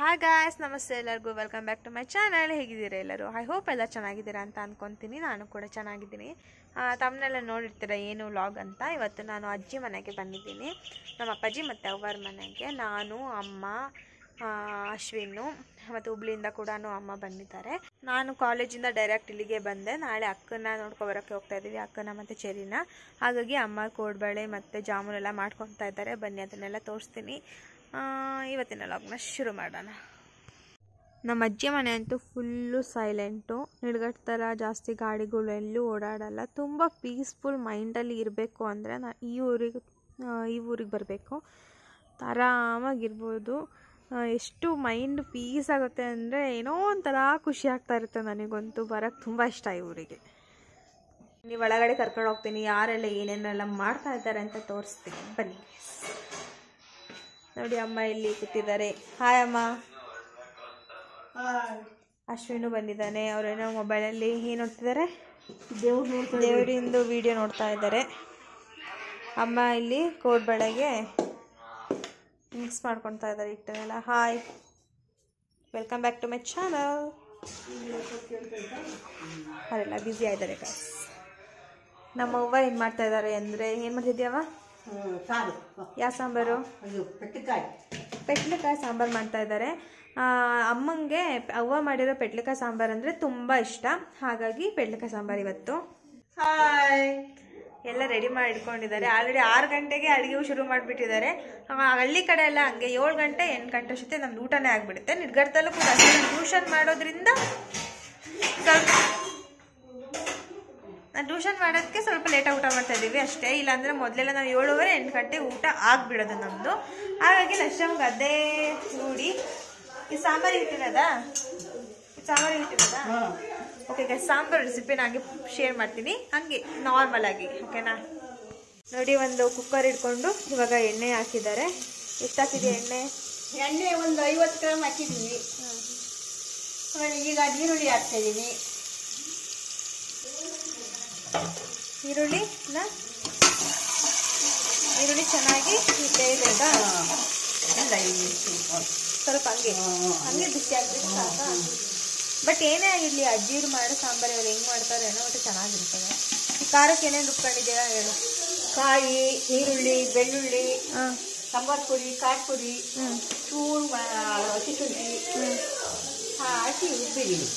Hi guys, ನಮಸ್ತೆ ಎಲ್ಲರಿಗೂ. Welcome back to my channel. ಹೇಗಿದ್ದೀರಾ ಎಲ್ಲರೂ? ಐ ಹೋಪ್ ಎಲ್ಲ ಚೆನ್ನಾಗಿದ್ದೀರಾ ಅಂತ ಅಂದ್ಕೊತೀನಿ. ನಾನು ಕೂಡ ಚೆನ್ನಾಗಿದ್ದೀನಿ. ತಮ್ಮನೆಲ್ಲ ನೋಡಿರ್ತೀರ ಏನು ವ್ಲಾಗ್ ಅಂತ. ಇವತ್ತು ನಾನು ಅಜ್ಜಿ ಮನೆಗೆ ಬಂದಿದ್ದೀನಿ, ನಮ್ಮ ಅಪ್ಪಾಜಿ ಮತ್ತು ಅವ್ವರ ಮನೆಗೆ. ನಾನು, ಅಮ್ಮ, ಅಶ್ವಿನ್ನು ಮತ್ತು ಹುಬ್ಳಿಯಿಂದ ಕೂಡ ಅಮ್ಮ ಬಂದಿದ್ದಾರೆ. ನಾನು ಕಾಲೇಜಿಂದ ಡೈರೆಕ್ಟ್ ಇಲ್ಲಿಗೆ ಬಂದೆ. ನಾಳೆ ಅಕ್ಕನ ನೋಡ್ಕೊಬರೋಕ್ಕೆ ಹೋಗ್ತಾ ಇದ್ದೀವಿ, ಅಕ್ಕನ ಮತ್ತು ಚೆರಿನ. ಹಾಗಾಗಿ ಅಮ್ಮ ಕೋಡ್ಬಳೆ ಮತ್ತು ಜಾಮೂನೆಲ್ಲ ಮಾಡ್ಕೊತಾ ಇದ್ದಾರೆ. ಬನ್ನಿ ಅದನ್ನೆಲ್ಲ ತೋರಿಸ್ತೀನಿ. ಇವತ್ತಿನ ವ್ಲಾಗ್ನ ಶುರು ಮಾಡೋಣ. ನಮ್ಮ ಅಜ್ಜಿ ಮನೆ ಅಂತೂ ಫುಲ್ಲು ಸೈಲೆಂಟು. ನಿಡ್ಗಟ್ಟು ಥರ ಜಾಸ್ತಿ ಗಾಡಿಗಳು ಎಲ್ಲೂ ಓಡಾಡಲ್ಲ. ತುಂಬ ಪೀಸ್ಫುಲ್ ಮೈಂಡಲ್ಲಿ ಇರಬೇಕು ಅಂದರೆ ಈ ಊರಿಗೆ ಬರಬೇಕು. ಆರಾಮಾಗಿರ್ಬೋದು. ಎಷ್ಟು ಮೈಂಡ್ ಪೀಸ್ ಆಗುತ್ತೆ ಅಂದರೆ ಏನೋ ಒಂಥರ ಖುಷಿ ಆಗ್ತಾ ಇರುತ್ತೆ. ನನಗಂತೂ ಬರೋಕ್ಕೆ ತುಂಬ ಇಷ್ಟ ಈ ಊರಿಗೆ. ನೀವು ಒಳಗಡೆ ಕರ್ಕೊಂಡು ಹೋಗ್ತೀನಿ, ಯಾರೆಲ್ಲ ಏನೇನೆಲ್ಲ ಮಾಡ್ತಾ ಇದ್ದಾರೆ ಅಂತ ತೋರಿಸ್ತೀನಿ. ಬನ್ನಿ. ನೋಡಿ, ಅಮ್ಮ ಇಲ್ಲಿ ಕೂತಿದ್ದಾರೆ. ಹಾಯ್ ಅಮ್ಮ. ಅಶ್ವಿನು ಬಂದಿದ್ದಾನೆ. ಅವರೇನೋ ಮೊಬೈಲಲ್ಲಿ ಏನು ನೋಡ್ತಿದ್ದಾರೆ, ದೇವರಿಂದು ವಿಡಿಯೋ ನೋಡ್ತಾ ಇದ್ದಾರೆ. ಅಮ್ಮ ಇಲ್ಲಿ ಕೋಡ್ಬಳೆಗೆ ಮಿಕ್ಸ್ ಮಾಡ್ಕೊತಾ ಇದ್ದಾರೆ ಹಿಟ್ಟನ್ನೆಲ್ಲ. Hi, welcome back to my channel. ಅವರೆಲ್ಲ ಬ್ಯುಸಿ ಆಗಿದ್ದಾರೆ ಗಾಯ್ಸ್. ನಮ್ಮ ಅವ್ವ ಏನು ಮಾಡ್ತಾ ಇದ್ದಾರೆ ಅಂದರೆ, ಏನು ಮಾಡ್ತಿದ್ಯಾವ? ಯಾವ ಸಾಂಬಾರು? ಪೆಟ್ಲಕಾಯಿ ಸಾಂಬಾರು ಮಾಡ್ತಾ ಇದ್ದಾರೆ. ಅಮ್ಮಂಗೆ ಅವ್ವ ಮಾಡಿರೋ ಪೆಟ್ಲಕಾಯಿ ಸಾಂಬಾರು ಅಂದರೆ ತುಂಬ ಇಷ್ಟ. ಹಾಗಾಗಿ ಪೆಟ್ಲಕಾಯಿ ಸಾಂಬಾರು ಇವತ್ತು. ಹಾಯ್, ಎಲ್ಲ ರೆಡಿ ಮಾಡಿ ಇಟ್ಕೊಂಡಿದ್ದಾರೆ. ಆಲ್ರೆಡಿ 6 ಗಂಟೆಗೆ ಅಡುಗೆ ಶುರು ಮಾಡಿಬಿಟ್ಟಿದ್ದಾರೆ. ಹಳ್ಳಿ ಕಡೆ ಎಲ್ಲ ಹಂಗೆ 7 ಗಂಟೆ 8 ಗಂಟೆ ಅಷ್ಟೇ ನಮ್ದು ಊಟನೇ ಆಗಿಬಿಡುತ್ತೆ. ನಿಡ್ಗಡ್ತಲ್ಲೂ ಕೂಡ ಅಷ್ಟೇ. ಟ್ಯೂಷನ್ ಮಾಡೋದ್ರಿಂದ ಟ್ಯೂಷನ್ ಮಾಡೋದಕ್ಕೆ ಸ್ವಲ್ಪ ಲೇಟಾಗಿ ಊಟ ಮಾಡ್ತಾ ಇದ್ದೀವಿ ಅಷ್ಟೇ. ಇಲ್ಲಾಂದರೆ ಮೊದಲೆಲ್ಲ ನಾವು 7:30 8 ಗಂಟೆ ಊಟ ಆಗಿಬಿಡೋದು ನಮ್ಮದು. ಹಾಗಾಗಿ ನಮ್ಗೆ ಅದೇ ರೂಢಿ. ಈ ಸಾಂಬಾರು ಇಟ್ಟಿರೋದಾ? ಓಕೆ ಗೈಸ್, ಸಾಂಬಾರು ರೆಸಿಪಿನ ಹಂಗೆ ಶೇರ್ ಮಾಡ್ತೀನಿ, ಹಂಗೆ ನಾರ್ಮಲ್ ಆಗಿ. ಓಕೆನಾ? ನೋಡಿ, ಒಂದು ಕುಕ್ಕರ್ ಇಟ್ಕೊಂಡು ಇವಾಗ ಎಣ್ಣೆ ಹಾಕಿದ್ದಾರೆ. ಎಷ್ಟು ಹಾಕಿದೆ ಎಣ್ಣೆ? ಒಂದು 50 ಗ್ರಾಮ್ ಹಾಕಿದ್ದೀವಿ. ಈಗ ಈರುಳ್ಳಿ ಹಾಕ್ತಾ ಇದ್ದೀನಿ. ಈರುಳ್ಳಿ ಚೆನ್ನಾಗಿ ಬೇಯಬೇಕಾ? ಸ್ವಲ್ಪ ಹಂಗೆ ಬಿಸಿ ಆಗ್ಬೇಕು ಸಾಕ. ಬಟ್ ಏನೇ ಆಗಿರಲಿ, ಅಜ್ಜಿರು ಮಾಡೋ ಸಾಂಬಾರು ಅವ್ರು ಹೆಂಗೆ ಮಾಡ್ತಾರೆ ಏನೋ ಒಟ್ಟು ಚೆನ್ನಾಗಿರ್ತದೆ. ಈ ಖಾರಕ್ಕೆ ಏನೇನು ರುಬ್ಕೊಂಡಿದ್ದೀರಾ ಹೇಳು? ಕಾಯಿ, ಈರುಳ್ಳಿ, ಬೆಳ್ಳುಳ್ಳಿ, ಸಾಂಬಾರು ಪುಡಿ, ಖಾರ ಪುಡಿ, ಚೂರು ಹಸಿ ಶುಂಠಿ ಹಾಕಿ ರುಬ್ಬಿದ್ದೀನಿ.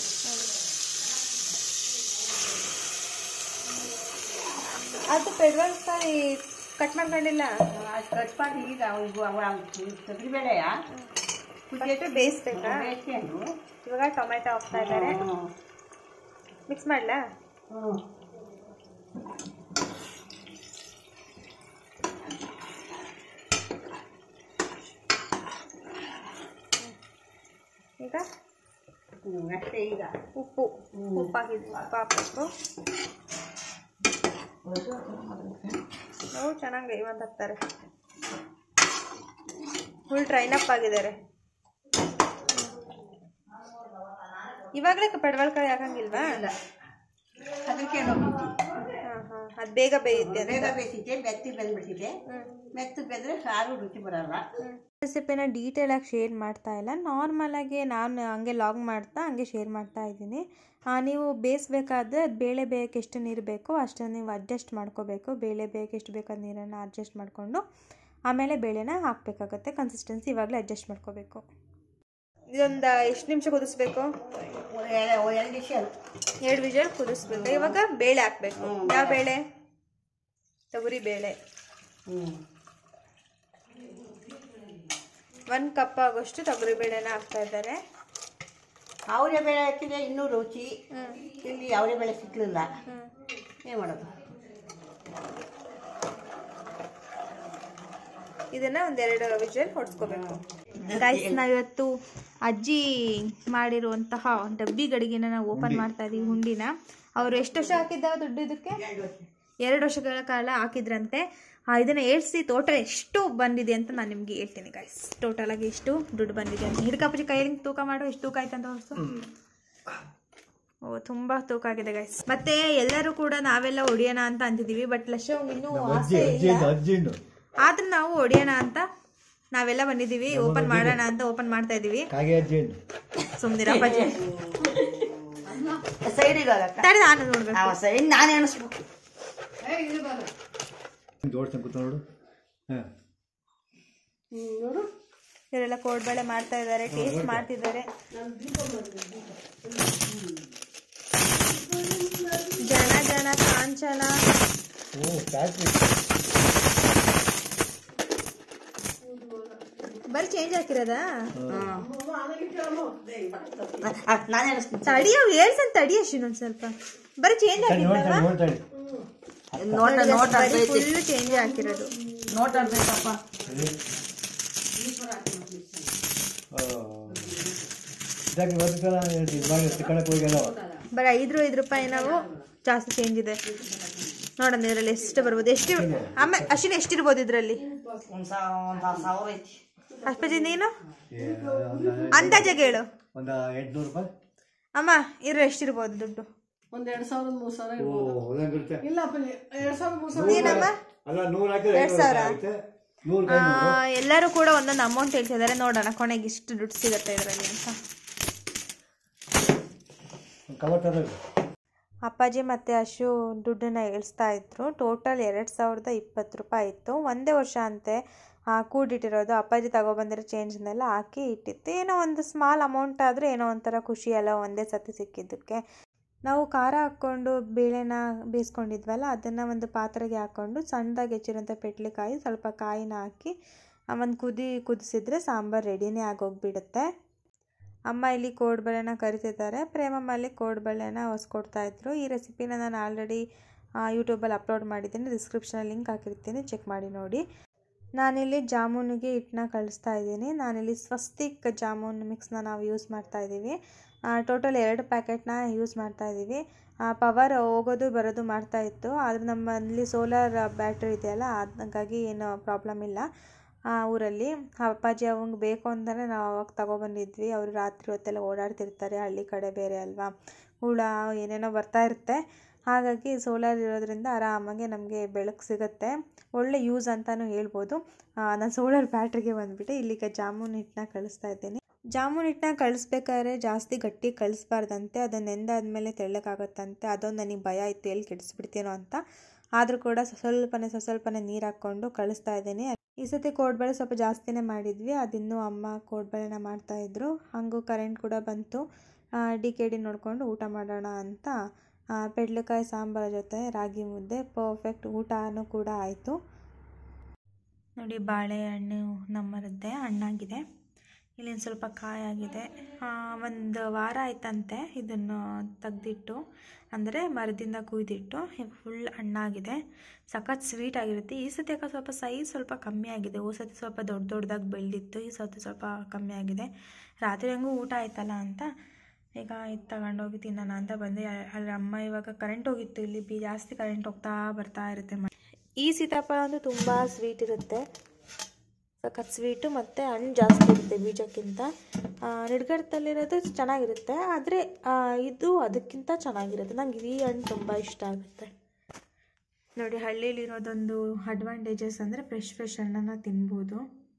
ಅದು ಪೆಡ್ವಲ್ಕಾಯಿ ಕಟ್ ಮಾಡ್ಕೊಂಡಿಲ್ಲ? ಕಟ್ ಮಾಡಿ ಈಗ ತೊಗರಿಬೇಳೆಯ ಕುದಿಯಟ್ಟು ಬೇಯಿಸ್ಬೇಕಾ? ಬೇಯಿಸ್ಕೊಂಡು ಇವಾಗ ಟೊಮೆಟೊ ಹಾಕ್ತಾ ಇದ್ದಾರೆ. ಮಿಕ್ಸ್ ಮಾಡಲಾ? ಈಗ ಅಷ್ಟೇ. ಈಗ ಉಪ್ಪು ಹಾಕಿದ್ವಿ. ಉಪ್ಪು ಹಾಕ್ಬೇಕು. ನಾವು ಚೆನ್ನಾಗಿ ಇವಂತ ಹಾಕ್ತಾರೆ. ಫುಲ್ ಟ್ರೈನ್ ಅಪ್ ಆಗಿದ್ದಾರೆ. ಇವಾಗಲೇ ಪೆಡ್ವಲ್ಕಾಯಿ ಹಾಕಂಗಿಲ್ವಾ? ಅದಕ್ಕೆ ಅದು ಬೇಗ ಬೇಯುತ್ತೆ. ಬೇಗ ಬೇಯಿಸಿದ್ದೆ, ಮೆತ್ತಗೆ ಬೆಂದ್ಬಿಟ್ಟಿದೆ. ಮೆತ್ತಗೆ ಬೆಂದರೆ ಸಾರು ರುಚಿ ಬರಲ್ಲ. ರೆಸಿಪಿನ ಡೀಟೇಲಾಗಿ ಶೇರ್ ಮಾಡ್ತಾ ಇಲ್ಲ, ನಾರ್ಮಲಾಗಿ ನಾನು ಹಂಗೆ ಲಾಗ್ ಮಾಡ್ತಾ ಹಂಗೆ ಶೇರ್ ಮಾಡ್ತಾ ಇದ್ದೀನಿ. ನೀವು ಬೇಯಿಸ್ಬೇಕಾದ್ರೆ ಅದು ಬೇಳೆ ಬೇಯಕ್ಕೆ ಎಷ್ಟು ನೀರು ಬೇಕೋ ಅಷ್ಟನ್ನು ನೀವು ಅಡ್ಜಸ್ಟ್ ಮಾಡ್ಕೋಬೇಕು. ಬೇಳೆ ಬೇಯಕ್ಕೆ ಎಷ್ಟು ಬೇಕಾದ ನೀರನ್ನು ಅಡ್ಜಸ್ಟ್ ಮಾಡಿಕೊಂಡು ಆಮೇಲೆ ಬೇಳೆನ ಹಾಕಬೇಕಾಗುತ್ತೆ. ಕನ್ಸಿಸ್ಟೆನ್ಸಿ ಇವಾಗಲೇ ಅಡ್ಜಸ್ಟ್ ಮಾಡ್ಕೋಬೇಕು. ಇದೊಂದು ಎಷ್ಟು ನಿಮಿಷ ಕುದಿಸ್ಬೇಕು? 2 ವಿಷಲ್ ಕುದಿಸ್ಬೇಕು. ಇವಾಗ ಬೇಳೆ ಹಾಕಬೇಕು. ಯಾವ ಬೇಳೆ? ತೊಗರಿ ಬೇಳೆ. 1 ಕಪ್ ಆಗೋಷ್ಟು ತೊಗರಿ ಬೇಳೆನ ಹಾಕ್ತಾ ಇದ್ದಾರೆ. ಅವರೇ ಬೇಳೆ ಹಾಕಿದ್ರೆ ಇನ್ನೂ ರುಚಿ. ಇಲ್ಲಿ ಅವರೇ ಬೇಳೆ ಸಿಕ್ಕಲಿಲ್ಲ, ಏನು ಮಾಡೋದು? ಇದನ್ನ 1-2 ವಿಷಲ್ ಹೊಡ್ಸ್ಕೋಬೇಕು. ಗೈಸ್, ನಾವಿವತ್ತು ಅಜ್ಜಿ ಮಾಡಿರುವಂತಹ ಡಬ್ಬಿ ಗಡಿಗೆನ ನಾವು ಓಪನ್ ಮಾಡ್ತಾ ಇದೀವಿ, ಹುಂಡಿನ. ಅವರು ಎಷ್ಟು ವರ್ಷ ಹಾಕಿದ್ದಾವ ದುಡ್ಡು ಇದಕ್ಕೆ? 2 ವರ್ಷಗಳ ಕಾಲ ಹಾಕಿದ್ರಂತೆ. ಇದನ್ನ ಏರಿಸಿ ಟೋಟಲ್ ಎಷ್ಟು ಬಂದಿದೆ ಅಂತ ನಾನು ನಿಮ್ಗೆ ಹೇಳ್ತೀನಿ ಗೈಸ್. ಟೋಟಲ್ ಆಗಿ ಎಷ್ಟು ದುಡ್ಡು ಬಂದಿದೆ ಅಂತ ಹಿಡ್ಕಪ್ಪಿ ಕೈಯಲ್ಲಿ ತೂಕ ಮಾಡು. ಎಷ್ಟು ತೂಕ ಆಯ್ತು ಅಂತ ಹೊರಸು. ಓ, ತುಂಬಾ ತೂಕ ಆಗಿದೆ ಗೈಸ್. ಮತ್ತೆ ಎಲ್ಲರೂ ಕೂಡ ನಾವೆಲ್ಲ ಹೊಡಿಯೋಣ ಅಂತ ಅಂತಿದೀವಿ. ಬಟ್ ಲಕ್ಷ ಇನ್ನೂ ಆಸೆ ಇಲ್ಲ, ಆದ್ರೆ ನಾವು ಹೊಡಿಯೋಣ ಅಂತ ನಾವೆಲ್ಲ ಬಂದಿದ್ದೀವಿ ಓಪನ್ ಮಾಡೋಣ ಅಂತ ಓಪನ್ ಮಾಡ್ತಾ ಇದೀವಿ. ಸುಮ್ನಿರ ಅಪ್ಪಾಜಿ ಸೈಡಿಗೆ ತಡಿ ನಾನು ನೋಡ್ಬೇಕು. ಸೈಡ್ ನಾನು ಎಣಿಸ್ಬೇಕು. ಇವರೆಲ್ಲ ಕೋಡ್ಬಳೆ ಮಾಡ್ತಾ ಇದ್ದಾರೆ, ಟೇಸ್ಟ್ ಮಾಡ್ತಿದ್ದಾರೆ. ಜನ ಜನ ಕಾಂಚನ ಬರೀ ಚೇಂಜ್ ಹಾಕಿರೋದಾ? ನಾನು ಎಣಿಸ್ತೀನಿ. ತಡಿ ಅವ್ ಹೇಳ್ಸನ್ ತಡಿ ಅಷ್ಟು ಇನ್ನೊಂದ್ ಸ್ವಲ್ಪ. ಬರೀ ಚೇಂಜ್ ಹಾಕಿರೋದಾ? ಫುಲ್ ಚೇಂಜ್ ಹಾಕಿರೋದು. ನೋಟ್ ಆಡ್ಬೇಕಪ್ಪ. ಬರೀ 5 ರೂಪಾಯಿ ನಾವು ಜಾಸ್ತಿ ಚೇಂಜ್ ಇದೆ ನೋಡೋಣ. ಇದರಲ್ಲಿ ಎಷ್ಟು ಬರ್ಬೋದು, ಎಷ್ಟು ಆಮೇಲೆ ಅಶ್ವಿನಿ ಎಷ್ಟಿರ್ಬೋದು ಇದರಲ್ಲಿ? 1,000 ಐತಿ. ಅಪ್ಪಾಜಿ ನೀನು ಅಂದಾಜಾಗ ಹೇಳು. ಅಮ್ಮ ಇರೋ ಎಷ್ಟಿರ್ಬೋದು ದುಡ್ಡು? 2,000-3,000 ಏನಮ್ಮ 2,000? ಎಲ್ಲರೂ ಕೂಡ ಒಂದೊಂದು ಅಮೌಂಟ್ ಹೇಳ್ತಿದ್ದಾರೆ. ನೋಡೋಣ ಕೊನೆಗೆ ಇಷ್ಟು ದುಡ್ಡು ಸಿಗತ್ತೆ ಇದರಲ್ಲಿ ಅಂತ. ಅಪ್ಪಾಜಿ ಮತ್ತು ಅಶು ದುಡ್ಡನ್ನು ಇಳಿಸ್ತಾ ಇದ್ರು. ಟೋಟಲ್ 2,020 ರೂಪಾಯಿ ಇತ್ತು. ಒಂದೇ ವರ್ಷ ಅಂತೆ ಕೂಡಿಟ್ಟಿರೋದು. ಅಪ್ಪಾಜಿ ತಗೊಬಂದಿರೋ ಚೇಂಜ್ನೆಲ್ಲ ಹಾಕಿ ಇಟ್ಟಿತ್ತು. ಏನೋ ಒಂದು ಸ್ಮಾಲ್ ಅಮೌಂಟ್ ಆದರೆ ಏನೋ ಒಂಥರ ಖುಷಿ ಅಲ್ಲ ಒಂದೇ ಸತಿ ಸಿಕ್ಕಿದ್ದಕ್ಕೆ. ನಾವು ಖಾರ ಹಾಕ್ಕೊಂಡು ಬೇಳೆನ ಬೇಯಿಸ್ಕೊಂಡಿದ್ವಲ್ಲ, ಅದನ್ನು ಒಂದು ಪಾತ್ರೆಗೆ ಹಾಕ್ಕೊಂಡು ಸಣ್ಣದಾಗಿ ಹೆಚ್ಚಿರೋಂಥ ಪೆಟ್ಲಿಕಾಯಿ ಸ್ವಲ್ಪ ಕಾಯಿನ ಹಾಕಿ ಒಂದು ಕುದಿಸಿದ್ರೆ ಸಾಂಬಾರು ರೆಡಿನೇ ಆಗೋಗ್ಬಿಡುತ್ತೆ. ಅಮ್ಮ ಇಲ್ಲಿ ಕೋಡ್ಬಳೆನ ಕರಿತಿದ್ದಾರೆ. ಪ್ರೇಮಮ್ಮಲ್ಲಿ ಕೋಡ್ಬಳೆನ ಹೊಸ್ಕೊಡ್ತಾಯಿದ್ರು. ಈ ರೆಸಿಪಿನ ನಾನು ಆಲ್ರೆಡಿ ಯೂಟ್ಯೂಬಲ್ಲಿ ಅಪ್ಲೋಡ್ ಮಾಡಿದ್ದೀನಿ, ಡಿಸ್ಕ್ರಿಪ್ಷನಲ್ಲಿ ಲಿಂಕ್ ಹಾಕಿರ್ತೀನಿ, ಚೆಕ್ ಮಾಡಿ ನೋಡಿ. ನಾನಿಲ್ಲಿ ಜಾಮೂನಿಗೆ ಹಿಟ್ಟನ್ನ ಕಳಿಸ್ತಾ ಇದ್ದೀನಿ. ನಾನಿಲ್ಲಿ ಸ್ವಸ್ತಿಕ್ ಜಾಮೂನ್ ಮಿಕ್ಸ್ನ ನಾವು ಯೂಸ್ ಮಾಡ್ತಾಯಿದ್ದೀವಿ. ಟೋಟಲ್ 2 ಪ್ಯಾಕೆಟ್ನ ಯೂಸ್ ಮಾಡ್ತಾಯಿದ್ದೀವಿ. ಪವರ್ ಹೋಗೋದು ಬರೋದು ಮಾಡ್ತಾಯಿತ್ತು. ಆದರೆ ನಮ್ಮಲ್ಲಿ ಸೋಲಾರ್ ಬ್ಯಾಟ್ರಿ ಇದೆಯಲ್ಲ, ಹಾಗಾಗಿ ಏನು ಪ್ರಾಬ್ಲಮ್ ಇಲ್ಲ ಊರಲ್ಲಿ. ಅಪ್ಪಾಜಿ ಅವಂಗೆ ಬೇಕು ಅಂತಲೇ ನಾವು ಅವಾಗ ತಗೊಬಂದಿದ್ವಿ. ಅವರು ರಾತ್ರಿ ಹೊತ್ತೆಲ್ಲ ಓಡಾಡ್ತಿರ್ತಾರೆ, ಹಳ್ಳಿ ಕಡೆ ಬೇರೆ ಅಲ್ವಾ, ಹುಳ ಏನೇನೋ ಬರ್ತಾ ಇರುತ್ತೆ. ಹಾಗಾಗಿ ಸೋಲಾರ್ ಇರೋದ್ರಿಂದ ಆರಾಮಾಗಿ ನಮಗೆ ಬೆಳಕು ಸಿಗುತ್ತೆ. ಒಳ್ಳೆ ಯೂಸ್ ಅಂತಲೂ ಹೇಳ್ಬೋದು. ನಾನು ಸೋಲಾರ್ ಬ್ಯಾಟ್ರಿಗೆ ಬಂದುಬಿಟ್ಟು ಇಲ್ಲಿಗೆ ಜಾಮೂನ್ ಹಿಟ್ಟನ್ನ ಕಳಿಸ್ತಾ ಇದ್ದೀನಿ. ಜಾಮೂನ್ ಹಿಟ್ಟನ್ನ ಕಳಿಸ್ಬೇಕಾದ್ರೆ ಜಾಸ್ತಿ ಗಟ್ಟಿ ಕಳಿಸ್ಬಾರ್ದಂತೆ, ಅದು ನೆಂದಾದ್ಮೇಲೆ ತೆಳ್ಳಕ್ಕಾಗತ್ತಂತೆ. ಅದೊಂದು ನನಗೆ ಭಯ ಇತ್ತು, ಎಲ್ಲಿ ಕೆಡಿಸ್ಬಿಡ್ತೀನೋ ಅಂತ. ಆದರೂ ಕೂಡ ಸ್ವಲ್ಪನೇ ನೀರು ಹಾಕ್ಕೊಂಡು ಕಳಿಸ್ತಾ ಇದ್ದೀನಿ. ಈ ಸತಿ ಕೋಡ್ಬಳೆ ಸ್ವಲ್ಪ ಜಾಸ್ತಿನೇ ಮಾಡಿದ್ವಿ. ಅದಿನ್ನೂ ಅಮ್ಮ ಕೋಡ್ಬಳೆನ ಮಾಡ್ತಾಯಿದ್ರು. ಹಾಗೂ ಕರೆಂಟ್ ಕೂಡ ಬಂತು. DKD ನೋಡಿಕೊಂಡು ಊಟ ಮಾಡೋಣ ಅಂತ ಪೆಡ್ಲೆಕಾಯಿ ಸಾಂಬಾರ ಜೊತೆ ರಾಗಿ ಮುದ್ದೆ ಪರ್ಫೆಕ್ಟ್ ಊಟನೂ ಕೂಡ ಆಯಿತು. ನೋಡಿ ಬಾಳೆಹಣ್ಣು ನಮ್ಮರದ್ದೇ ಹಣ್ಣಾಗಿದೆ. ಇಲ್ಲಿಂದ ಸ್ವಲ್ಪ ಕಾಯಾಗಿದೆ. 1 ವಾರ ಆಯ್ತಂತೆ ಇದನ್ನು ತೆಗ್ದಿಟ್ಟು, ಅಂದರೆ ಮರದಿಂದ ಕುಯ್ದಿಟ್ಟು. ಫುಲ್ ಹಣ್ಣಾಗಿದೆ, ಸಖತ್ ಸ್ವೀಟ್ ಆಗಿರುತ್ತೆ. ಈ ಸತಿ ಸ್ವಲ್ಪ ಸೈಜ್ ಸ್ವಲ್ಪ ಕಮ್ಮಿ ಆಗಿದೆ. ಈ ಸತಿ ಸ್ವಲ್ಪ ದೊಡ್ಡದಾಗಿ ಬೆಳೆದಿತ್ತು, ಈ ಸತಿ ಸ್ವಲ್ಪ ಕಮ್ಮಿ ಆಗಿದೆ. ರಾತ್ರಿ ಹೆಂಗೂ ಊಟ ಆಯ್ತಲ್ಲ ಅಂತ ಈಗ ಇದು ತಗೊಂಡೋಗಿ ತಿನ್ನೋಣ ಅಂತ ಬಂದೆ. ಅಲ್ಲಿ ಅಮ್ಮ ಇವಾಗ ಕರೆಂಟ್ ಹೋಗಿತ್ತು, ಇಲ್ಲಿ ಜಾಸ್ತಿ ಕರೆಂಟ್ ಹೋಗ್ತಾ ಬರ್ತಾ ಇರುತ್ತೆ. ಈ ಸೀತಾಫಲ ಅಂತೂ ತುಂಬ ಸ್ವೀಟ್ ಇರುತ್ತೆ, ಸಖತ್ ಸ್ವೀಟು, ಮತ್ತು ಹಣ್ಣು ಜಾಸ್ತಿ ಇರುತ್ತೆ ಬೀಜಕ್ಕಿಂತ. ನಿಡ್ಗಡ್ತಲ್ಲಿರೋದು ಚೆನ್ನಾಗಿರುತ್ತೆ, ಆದರೆ ಇದು ಅದಕ್ಕಿಂತ ಚೆನ್ನಾಗಿರುತ್ತೆ. ನಂಗೆ ಈ ಹಣ್ಣು ತುಂಬ ಇಷ್ಟ ಆಗುತ್ತೆ. ನೋಡಿ ಹಳ್ಳಿಲಿರೋದೊಂದು ಅಡ್ವಾಂಟೇಜಸ್ ಅಂದರೆ ಫ್ರೆಶ್ ಹಣ್ಣನ್ನು ತಿನ್ಬೋದು.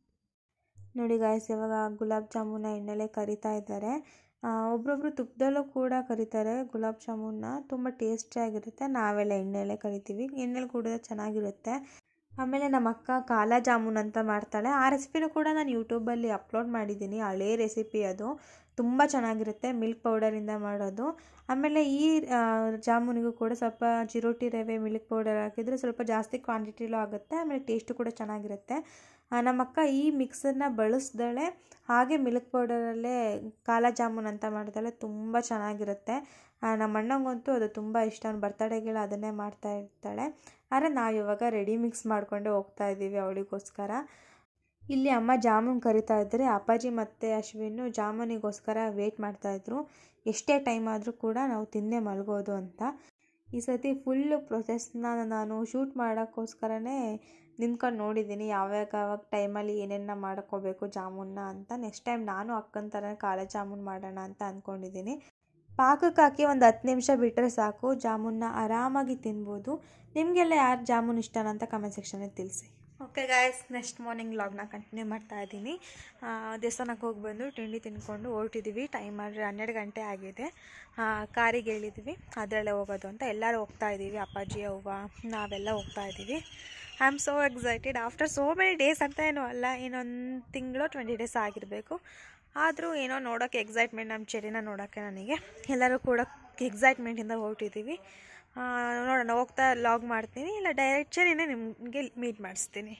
ನೋಡಿ ಗಾಯ್ಸ್, ಇವಾಗ ಗುಲಾಬ್ ಜಾಮೂನ ಎಣ್ಣೆಲೆ ಕರಿತಾ ಇದ್ದಾರೆ. ಒಬ್ರೊಬ್ರು ತುಪ್ಪದಲ್ಲೂ ಕೂಡ ಕರಿತಾರೆ ಗುಲಾಬ್ ಜಾಮೂನ್ನ, ತುಂಬ ಟೇಸ್ಟಿಯಾಗಿರುತ್ತೆ. ನಾವೆಲ್ಲ ಎಣ್ಣೆಲೆ ಕರಿತೀವಿ, ಎಣ್ಣೆಲಿ ಕೂಡ ಚೆನ್ನಾಗಿರುತ್ತೆ. ಆಮೇಲೆ ನಮ್ಮ ಅಕ್ಕ ಕಾಲಾ ಜಾಮೂನ್ ಅಂತ ಮಾಡ್ತಾಳೆ. ಆ ರೆಸಿಪಿನೂ ಕೂಡ ನಾನು ಯೂಟ್ಯೂಬಲ್ಲಿ ಅಪ್ಲೋಡ್ ಮಾಡಿದ್ದೀನಿ. ಹಳೇ ರೆಸಿಪಿ ಅದು, ತುಂಬ ಚೆನ್ನಾಗಿರುತ್ತೆ, ಮಿಲ್ಕ್ ಪೌಡರಿಂದ ಮಾಡೋದು. ಆಮೇಲೆ ಈ ಜಾಮೂನಿಗೂ ಕೂಡ ಸ್ವಲ್ಪ ಚಿರೋಟಿ ರವೆ ಮಿಲ್ಕ್ ಪೌಡರ್ ಹಾಕಿದರೆ ಸ್ವಲ್ಪ ಜಾಸ್ತಿ ಕ್ವಾಂಟಿಟಿಲೂ ಆಗುತ್ತೆ. ಆಮೇಲೆ ಟೇಸ್ಟು ಕೂಡ ಚೆನ್ನಾಗಿರುತ್ತೆ. ನಮ್ಮಕ್ಕ ಈ ಮಿಕ್ಸನ್ನು ಬಳಸ್ದಳೆ, ಹಾಗೆ ಮಿಲ್ಕ್ ಪೌಡರಲ್ಲೇ ಕಾಲಾ ಜಾಮೂನ್ ಅಂತ ಮಾಡ್ತಾಳೆ, ತುಂಬ ಚೆನ್ನಾಗಿರುತ್ತೆ. ನಮ್ಮ ಅಣ್ಣಂಗಂತೂ ಅದು ತುಂಬ ಇಷ್ಟ. ಅವ್ನು ಬರ್ತಡೇಗೆಲ್ಲ ಅದನ್ನೇ ಮಾಡ್ತಾ ಇರ್ತಾಳೆ. ಆದರೆ ನಾವು ಇವಾಗ ರೆಡಿ ಮಿಕ್ಸ್ ಮಾಡಿಕೊಂಡೇ ಹೋಗ್ತಾ ಇದ್ದೀವಿ ಅವಳಿಗೋಸ್ಕರ. ಇಲ್ಲಿ ಅಮ್ಮ ಜಾಮೂನ್ ಕರಿತಾ ಇದ್ದರೆ ಅಪ್ಪಾಜಿ ಮತ್ತು ಅಶ್ವಿನು ಜಾಮೂನಿಗೋಸ್ಕರ ವೇಟ್ ಮಾಡ್ತಾಯಿದ್ರು. ಎಷ್ಟೇ ಟೈಮ್ ಆದರೂ ಕೂಡ ನಾವು ತಿಂದೇ ಮಲಗೋದು ಅಂತ. ಈ ಸತಿ ಫುಲ್ಲು ಪ್ರೊಸೆಸ್ನ ನಾನು ಶೂಟ್ ಮಾಡೋಕ್ಕೋಸ್ಕರನೇ ನಿಂತ್ಕೊಂಡು ನೋಡಿದ್ದೀನಿ, ಯಾವಾಗ ಟೈಮಲ್ಲಿ ಏನೇನು ಮಾಡ್ಕೋಬೇಕು ಜಾಮೂನ್ನ ಅಂತ. ನೆಕ್ಸ್ಟ್ ಟೈಮ್ ನಾನು ಅಕ್ಕನ ಥರ ಕಾಲಾ ಜಾಮೂನ್ ಮಾಡೋಣ ಅಂತ ಅಂದ್ಕೊಂಡಿದ್ದೀನಿ. ಪಾಕಕ್ಕೆ ಹಾಕಿ ಒಂದು 10 ನಿಮಿಷ ಬಿಟ್ಟರೆ ಸಾಕು, ಜಾಮೂನ್ನ ಆರಾಮಾಗಿ ತಿನ್ಬೋದು. ನಿಮಗೆಲ್ಲ ಯಾರು ಜಾಮೂನ್ ಇಷ್ಟನಂತ ಕಮೆಂಟ್ ಸೆಕ್ಷನಲ್ಲಿ ತಿಳಿಸಿ. ಓಕೆ ಗಾಯ್ಸ್, ನೆಕ್ಸ್ಟ್ ಮಾರ್ನಿಂಗ್ ವ್ಲಾಗ್ನ ಕಂಟಿನ್ಯೂ ಮಾಡ್ತಾ ಇದ್ದೀನಿ. ದೇವಸ್ಥಾನಕ್ಕೆ ಹೋಗಿ ಬಂದು ತಿಂಡಿ ತಿಂದ್ಕೊಂಡು ಹೊರಟಿದ್ದೀವಿ. ಟೈಮ್ ಆದರೆ 12 ಗಂಟೆ ಆಗಿದೆ. ಕಾರಿಗೆ ಹೇಳಿದ್ವಿ, ಅದರಲ್ಲೇ ಹೋಗೋದು ಅಂತ. ಎಲ್ಲರೂ ಹೋಗ್ತಾ ಇದ್ದೀವಿ, ಅಪ್ಪಾಜಿ ಅವ್ವ ನಾವೆಲ್ಲ ಹೋಗ್ತಾ ಇದ್ದೀವಿ. I am so excited. After so many days ಅಂತ ಏನೂ ಅಲ್ಲ, ಇನ್ನೊಂದು ತಿಂಗಳು 20 ಡೇಸ್ ಆಗಿರಬೇಕು. ಆದರೂ ಏನೋ ನೋಡೋಕ್ಕೆ ಎಕ್ಸೈಟ್ಮೆಂಟ್, ನಮ್ಮ ಚೆರಿನ ನೋಡೋಕ್ಕೆ ನನಗೆ. ಎಲ್ಲರೂ ಕೂಡ ಎಕ್ಸೈಟ್ಮೆಂಟಿಂದ ಹೊರಟಿದ್ದೀವಿ. ನೋಡೋಣ, ಹೋಗ್ತಾ ಲಾಗ್ ಮಾಡ್ತೀನಿ, ಇಲ್ಲ ಡೈರೆಕ್ಟ್ ಚೆರಿನೇ ನಿಮಗೆ ಮೀಟ್ ಮಾಡಿಸ್ತೀನಿ.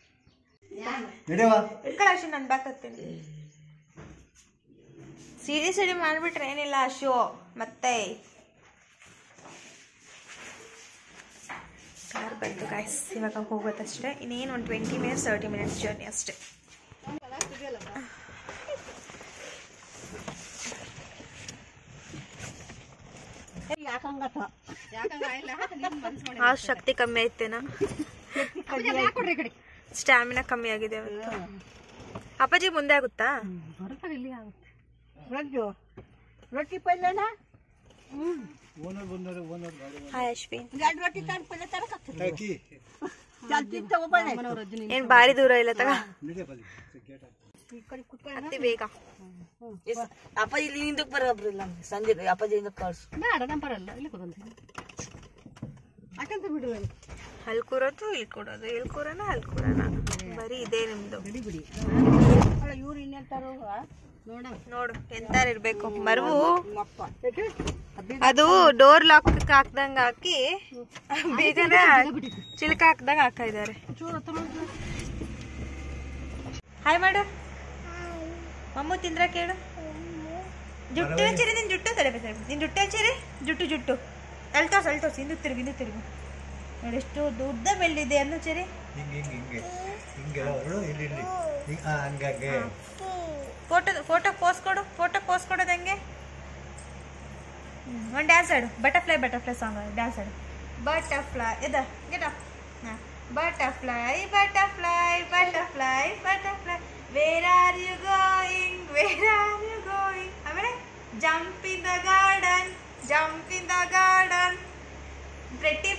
ಇಟ್ಕೊಳ್ಳಿ ನಾನು ಬ್ಯಾಕ್ ಹತ್ತೀನಿ. ಸಿಡಿ ಮಾಡಿಬಿಟ್ರೆ ಏನಿಲ್ಲ ಅಶು. ಮತ್ತೆ ಕಾರ್ ಬಂತು ಗಾಯ್ಸ್, ಇವಾಗ ಹೋಗೋದಷ್ಟೇ. ಇನ್ನೇನು ಒಂದು 20 ಮಿನಿಟ್ಸ್ 30 ಮಿನಿಟ್ಸ್ ಜರ್ನಿ ಅಷ್ಟೇ. ಆ ಶಕ್ತಿ ಕಮ್ಮಿ ಐತೆನಾ, ಸ್ಟ್ಯಾಮಿನಾ ಕಮ್ಮಿ ಆಗಿದೆ ಅವತ್ತು. ಅಪ್ಪಾಜಿ ಮುಂದೆ ಆಗುತ್ತಾ? ರೊಟ್ಟಿ ಪಲ್ಯನ ಹಾಯ್ ಅಶ್ವಿನ್. ಏನ್ ಭಾರಿ ದೂರ ಇಲ್ಲ ತಗ, ಅತಿ ಬೇಗ. ಅಪ್ಪಾಜಿ ಇಲ್ಲಿ ಹಿಂದಕ್ಕೆ ಬರೋಬ್ರಿಲ್ಲ, ಸಂಜೆ ಅಪ್ಪಾಜಿ ಹಿಂದಕ್ಕೆ ಕಳ್ಸು. ಅಲ್ಲಿ ಕೂರೋದು ಇಲ್ಲಿ ಕೂರೋದು, ಇಲ್ಲಿ ಕೂರೋಣ ಅಲ್ಲಿ ಕೂರೋಣ, ಬರೀ ಇದೇ ನಿಮ್ದು. ಇವ್ರು ಇನ್ನೆಂತಾರು ನೋಡು ಎಂತಾರ ಇರ್ಬೇಕು. ಮರವು ಅದು ಡೋರ್ ಲಾಕ್ ಹಾಕ್ದಂಗ ಹಾಕಿ ಬೇಗನೆ ಚಿಲ್ಕ ಹಾಕ್ದಂಗ ಹಾಕ್ತಾ ಇದಾರೆ. ಹಾಯ್ ಮಾಡು ಮಮ್ಮು. ತಿಂದ್ರ ಕೇಳು. ಜುಟ್ಟು ಹಚ್ಚಿರಿ, ನಿನ್ ಜುಟ್ಟು ತಲೆ ನಿನ್ ಜುಟ್ಟು ಹಚ್ಚಿರಿ. ಜುಟ್ಟು ಅಲ್ತೋಸ್ ಹಿಂದೂ ತಿರುಗು ನೋಡಿ, ಎಷ್ಟು ದೊಡ್ಡ ಬೆಳ್ಳಿದೆ ಅನ್ನು ಚೆರಿ. ಫೋಟೋ ಪೋಸ್ ಕೊಡೋದು ಹೆಂಗೆ? ಒಂದು ಡ್ಯಾನ್ಸ್ ಆಡು. ಬಟರ್ಫ್ಲೈ ಸಾಂಗ್ ಡ್ಯಾನ್ಸ್ ಆಡು. Butterfly get up. Butterfly where are you going ಆಮೇಲೆ jump in the garden pretty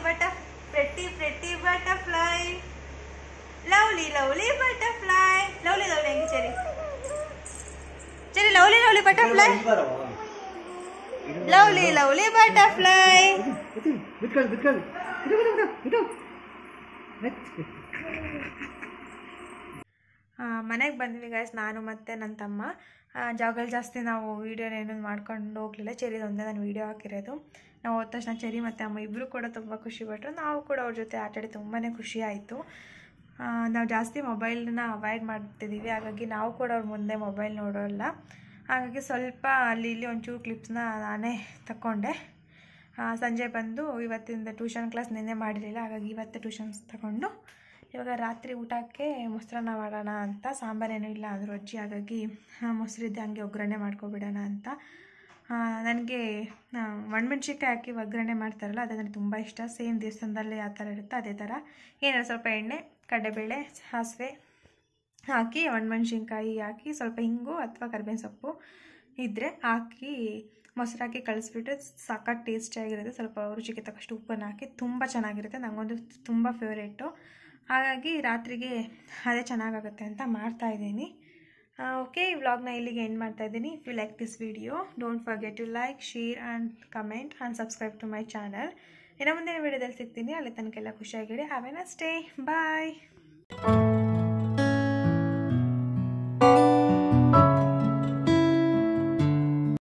butterfly lovely butterfly lovely ಹೆಂಗೆ ಚೆರಿ lovely butterfly lovely butterfly. ಮನೆಗೆ ಬಂದ್ವಿ ಗಾಯ್ಸ್, ನಾನು ಮತ್ತು ನನ್ನ ತಮ್ಮ. ಜಾಗಲ್ಲಿ ಜಾಸ್ತಿ ನಾವು ವೀಡಿಯೋನೇನು ಮಾಡ್ಕೊಂಡು ಹೋಗಲಿಲ್ಲ. ಚೆರಿದೊಂದೇ ನಾನು ವೀಡಿಯೋ ಹಾಕಿರೋದು. ನಾವು ಹೋದ ತಕ್ಷಣ ಚೆರಿ ಮತ್ತು ಅಮ್ಮ ಇಬ್ಬರು ಕೂಡ ತುಂಬ ಖುಷಿಪಟ್ಟರು. ನಾವು ಕೂಡ ಅವ್ರ ಜೊತೆ ಆಟಾಡಿ ತುಂಬಾ ಖುಷಿ ಆಯಿತು. ನಾವು ಜಾಸ್ತಿ ಮೊಬೈಲನ್ನ ಅವಾಯ್ಡ್ ಮಾಡ್ತಿದ್ದೀವಿ, ಹಾಗಾಗಿ ನಾವು ಕೂಡ ಅವ್ರ ಮುಂದೆ ಮೊಬೈಲ್ ನೋಡೋಲ್ಲ. ಹಾಗಾಗಿ ಸ್ವಲ್ಪ ಅಲ್ಲಿ ಇಲ್ಲಿ ಒಂಚೂರು ಕ್ಲಿಪ್ಸ್ನ ನಾನೇ ತಗೊಂಡೆ. ಸಂಜೆ ಬಂದು ಇವತ್ತಿಂದ ಟ್ಯೂಷನ್ ಕ್ಲಾಸ್ ನಿನ್ನೆ ಮಾಡಿರಲಿಲ್ಲ, ಹಾಗಾಗಿ ಇವತ್ತೇ ಟ್ಯೂಷನ್ಸ್ ತಗೊಂಡು ಇವಾಗ ರಾತ್ರಿ ಊಟಕ್ಕೆ ಮೊಸರನ್ನ ಮಾಡೋಣ ಅಂತ. ಸಾಂಬಾರೇನೂ ಇಲ್ಲ ಅಂದರು ಅಜ್ಜಿ, ಹಾಗಾಗಿ ಮೊಸರಿದ್ದೆ ಹಂಗೆ ಒಗ್ಗರಣೆ ಮಾಡ್ಕೊಬಿಡೋಣ ಅಂತ. ನನಗೆ ಒಣಮೆಣ್ಸಿನ್ಕಾಯಿ ಹಾಕಿ ಒಗ್ಗರಣೆ ಮಾಡ್ತಾರಲ್ಲ, ಅದು ನನಗೆ ತುಂಬ ಇಷ್ಟ. ಸೇಮ್ ದೇವಸ್ಥಾನದಲ್ಲಿ ಯಾವ ಥರ ಇರುತ್ತೆ ಅದೇ ಥರ. ಏನಾದ್ರು ಸ್ವಲ್ಪ ಎಣ್ಣೆ, ಕಡಲೆಬೇಳೆ, ಸಾಸಿವೆ ಹಾಕಿ ಒಣಮೆಣ್ಸಿನ್ಕಾಯಿ ಹಾಕಿ ಸ್ವಲ್ಪ ಹಿಂಗು ಅಥವಾ ಕರಿಬೇವಿನ ಸೊಪ್ಪು ಇದ್ದರೆ ಹಾಕಿ ಮೊಸರು ಹಾಕಿ ಕಳಿಸ್ಬಿಟ್ರೆ ಸಖತ್ ಟೇಸ್ಟಿಯಾಗಿರುತ್ತೆ. ಸ್ವಲ್ಪ ರುಚಿಗೆ ತಕ್ಕಷ್ಟು ಉಪ್ಪನ್ನು ಹಾಕಿ ತುಂಬ ಚೆನ್ನಾಗಿರುತ್ತೆ. ನನಗೊಂದು ತುಂಬ ಫೇವ್ರೇಟು, ಹಾಗಾಗಿ ರಾತ್ರಿಗೆ ಅದೇ ಚೆನ್ನಾಗಾಗುತ್ತೆ ಅಂತ ಮಾಡ್ತಾಯಿದ್ದೀನಿ. ಓಕೆ, ಈ ವ್ಲಾಗ್ನ ಇಲ್ಲಿಗೆ ಎಂಡ್ ಮಾಡ್ತಾಯಿದ್ದೀನಿ. If you like this video, don't forget to like, share and comment and subscribe to my channel. ಇನ್ನು ಮುಂದಿನ ವಿಡಿಯೋದಲ್ಲಿ ಸಿಗ್ತೀನಿ. ಅಲ್ಲಿ ತನಕ ಎಲ್ಲ ಖುಷಿಯಾಗಿಡಿ. Have a nice day. Bye.